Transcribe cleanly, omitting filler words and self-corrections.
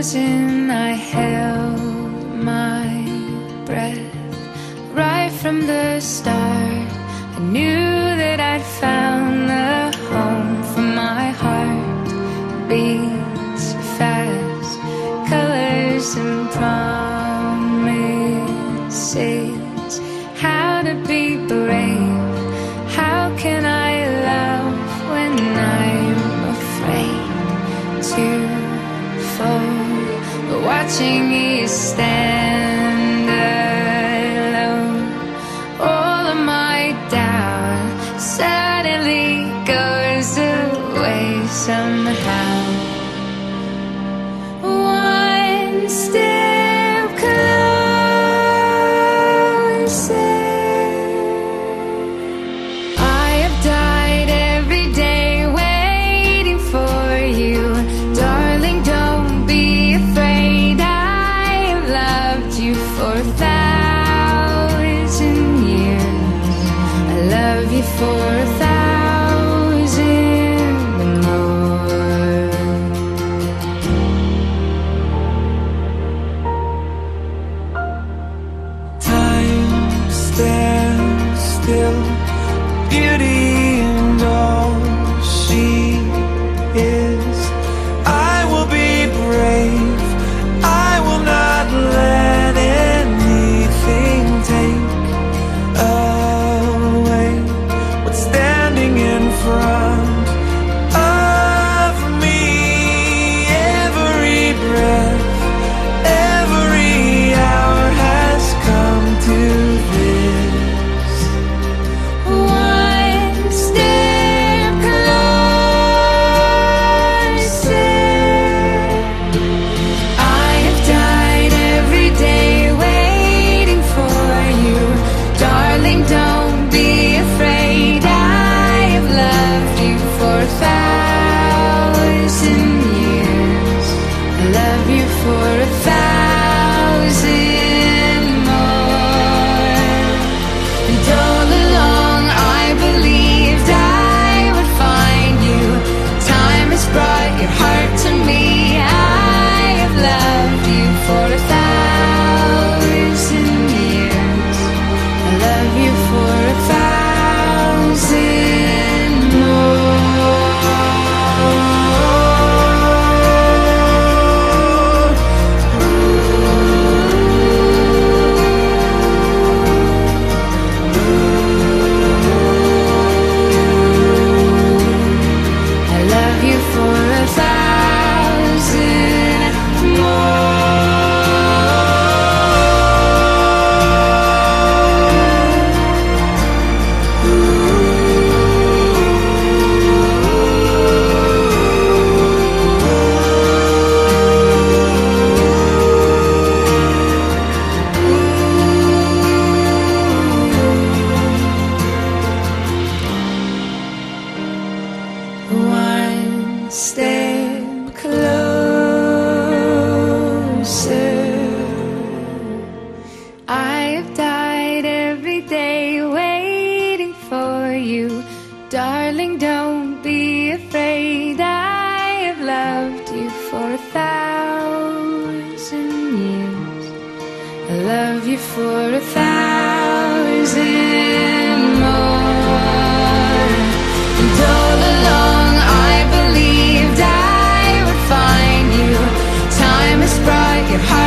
frozen, I held my breath. Right from the start, I knew that I'd found the home for my heart. Beats fast, colors and promises. How to be brave, how can I love when I'm afraid to fall? But watching you stand alone, all of my doubt suddenly goes away somehow. One step closer. I have died every day waiting for you. Darling, don't be afraid. I have loved you for 1,000 years. I love you for 1,000 more. Time stands still, beauty and all she is. I will be brave, I will not let anything take away what's standing in front of me. Every breath, every hour has come to this. One step closer. I have died every day waiting for you. Darling, don't be afraid. I have loved you for 1,000 years. I love you for 1,000 more. And all along I believed I would find you. Time has brought your heart to me. I have loved you for 1,000 years. I love you for 1,000 more. I love you for 1,000 One step closer. I have died every day waiting for you. Darling, don't be afraid. I have loved you for 1,000 years. I love you for 1,000 more. And all along I believed I would find you. Time has brought your heart